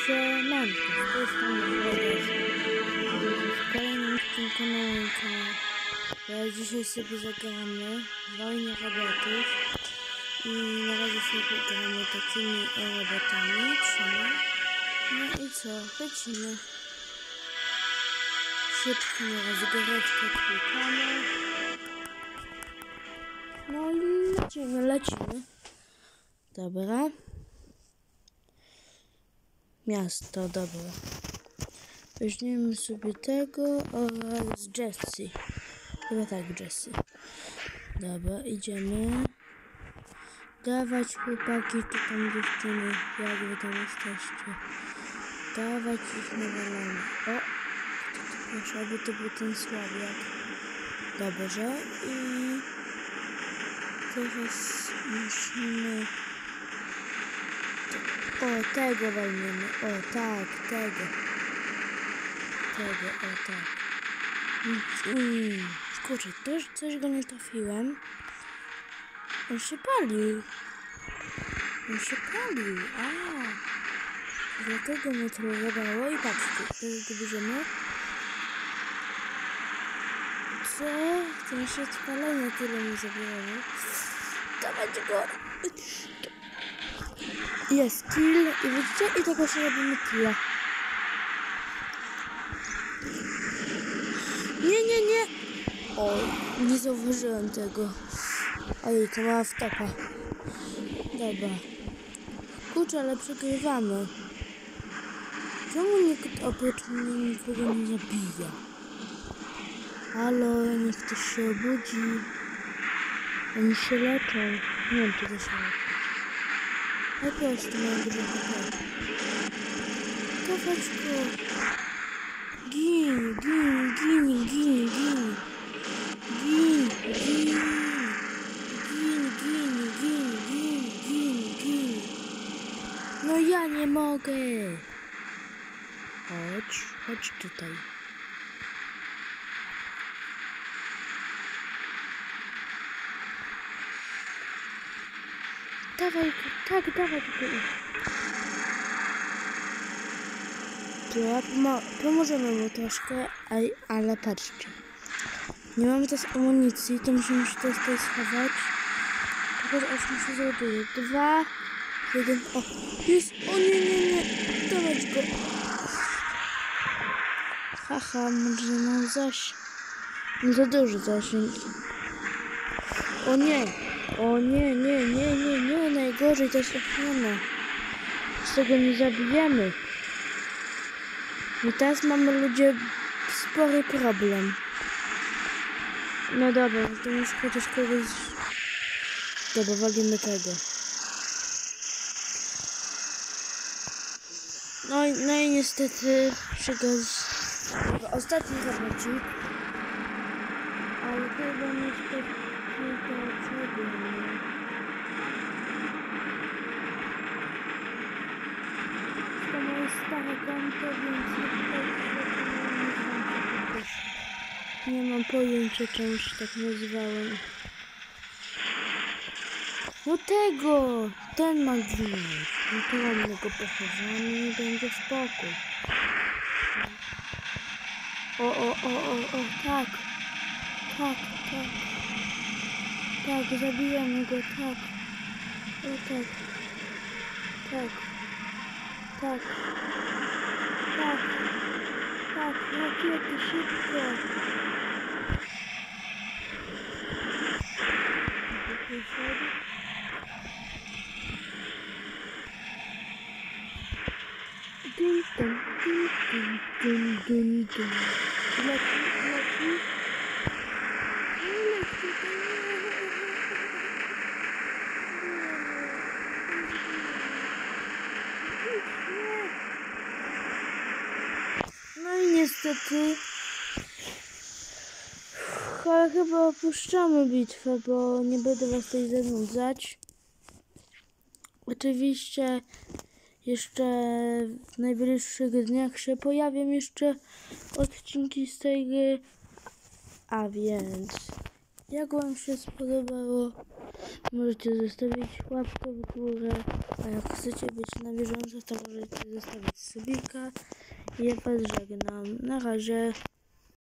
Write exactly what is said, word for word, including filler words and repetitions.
Siemanko, z tej strony Władys. W kolejnym tym kanale. Ja dzisiaj sobie zagramy w wojnę robotów i na razie sobie gramy takimi robotami. Trzymaj. No i co? Lecimy. Szybko na rozgrywkę klikamy. No i lecimy, lecimy. Dobra. Miasto, dobra. Weźmiemy sobie tego oraz Jessie. Chyba tak, Jessie. Dobra, idziemy. Dawać chłopaki, tu tam dziewczyny, jak wy tam jesteście. Dawać ich nawalamy. O! Proszę, aby to był ten słabiak. Dobrze. I teraz musimy... O, tego walniemy. O, tak, tego. Tego, o, tak. Mm, kurczę, też coś go nie trafiłem. On się palił. On się palił. A, dlatego mnie trollowało. I patrzcie, teraz go bierzemy. Co? To się spalenia tyle mi zabierało. Dawać go. Jest kill i widzicie? I tego się robimy tyle. Nie, nie, nie! O, nie zauważyłem tego. Oj, to mała wtopa. Dobra. Kurczę, ale przegrywamy. Czemu nikt oprócz mnie nikogo nie zabija? Halo, niech ktoś się obudzi. Oni się leczą. Nie wiem, czy to się leczą. Po prostu mam dużo H P. Dawać go. Gin, gin, gin, gin, gin. Gin, gin. Gin, gin, gin, gin, gin, gin. No ja nie mogę. Chodź, chodź tutaj. Dawaj, tak, dawaj go. Ja pomo pomożemy mu troszkę, ale, ale patrzcie. Nie mamy też amunicji, to musimy się też tutaj schować. Tylko aż mi się załaduje. Dwa, jeden, o, jest, o nie, nie, nie, dawać go. Haha, może mam zaś, no za duży zasięg. O nie, o nie, nie, nie, nie, nie, najgorzej to jest ochrona. Z tego nie zabijemy. I teraz mamy, ludzie, spory problem. No dobra, to już chociaż kogoś... Dobra, walimy tego. No i, no i niestety przygaz... Ostatni zawodnik. Ale chyba niestety do czego nie. To moje stare konto, więc nie mam pojęcia, czemu się tak nazywałem. No tego! Ten ma ginąć. No to mamy go pochowamy i będzie spokój. O, o, o, o, o, tak. Tak, tak. Tak, zabijamy go, tak. O, tak. Tak. Tak. Tak. Tak, rakiety, szybko. Dun, dun, dun, dun, dun, dun. Leci, leci. Leci, no i niestety, ale chyba opuszczamy bitwę, bo nie będę was tutaj zanudzać. Oczywiście jeszcze w najbliższych dniach się pojawią jeszcze odcinki z tej gry, a więc Jak wam się spodobało, możecie zostawić łapkę w górę, a jak chcecie być na bieżąco, to możecie zostawić subika. Ja was żegnam. Na razie.